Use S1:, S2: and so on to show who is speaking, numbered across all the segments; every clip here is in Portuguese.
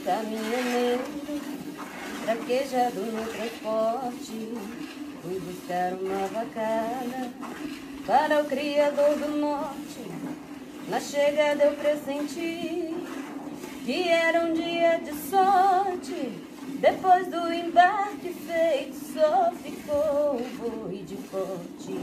S1: caminhoneiro, traquejado no transporte, fui buscar uma vacada para o criador do norte. Na chegada eu pressenti que era um dia de sorte. Depois do embarque feito, só ficou o boi de corte.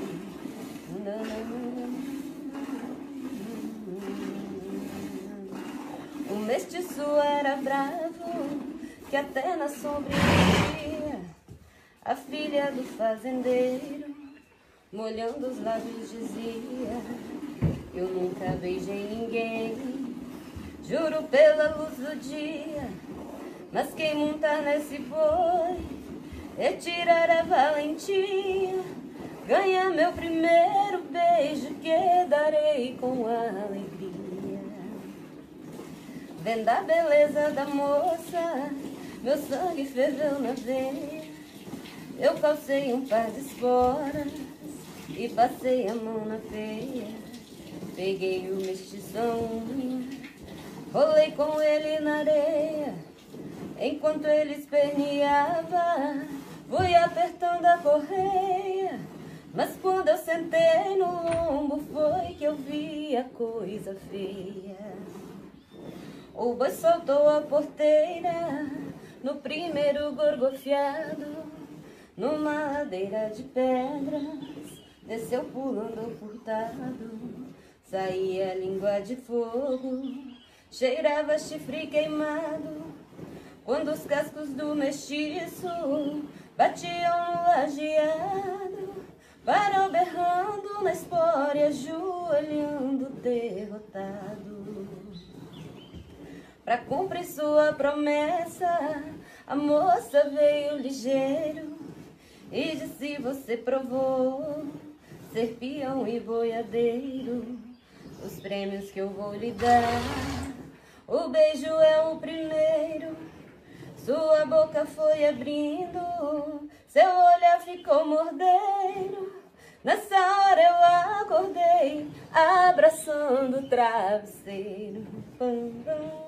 S1: O mestiço era bravo, que até na sombra via a filha do fazendeiro, molhando os lábios dizia: eu nunca beijei ninguém, juro pela luz do dia, mas quem montar nesse boi e tirar a valentia, ganha meu primeiro beijo que darei com alegria. Vendo a beleza da moça, meu sangue ferveu na veia. Eu calcei um par de esporas e passei a mão na veia. Peguei o mestição, rolei com ele na areia. Enquanto ele esperneava, fui apertando a correia. Mas quando eu sentei no lombo, foi que eu vi a coisa feia. O boi soltou a porteira no primeiro gorgofiado, numa ladeira de pedras, desceu pulando furtado. Saía língua de fogo, cheirava chifre queimado, quando os cascos do mestiço batiam no lajeado. Parou berrando na espória, ajoelhando derrotado. Pra cumprir sua promessa, a moça veio ligeiro e disse: você provou ser peão e boiadeiro. Os prêmios que eu vou lhe dar, o beijo é o primeiro. Sua boca foi abrindo, seu olhar ficou mordeiro. Nessa hora eu acordei, abraçando o travesseiro.